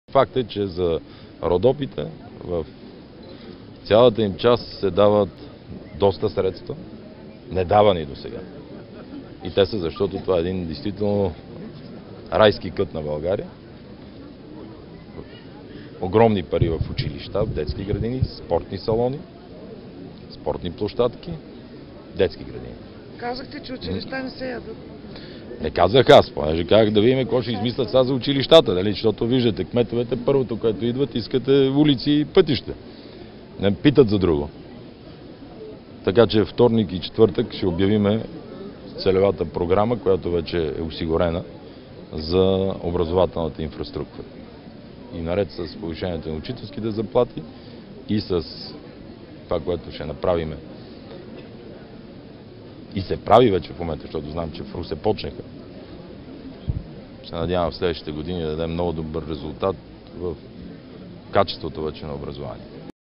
Факт е, че за Родопите в цялата им част се дават доста средства, не давани до сега. И те са, защото това е един действително райски кът на България. Огромни пари в училища, в детски градини, спортни салони, спортни площадки, детски градини. Казахте, че училища не се ядат. Не казах аз, понеже казах да видим какво ще измислят сега за училищата, нали? Защото виждате, кметовете първото, което идват, искате улици и пътища. Не питат за друго. Така че вторник и четвъртък ще обявиме целевата програма, която вече е осигурена за образователната инфраструктура. И наред с повишението на учителските заплати и с това, което ще направиме и се прави вече в момента, защото знам, че в Русе почнаха. Се надявам в следващите години да дадем много добър резултат в качеството вече на образование.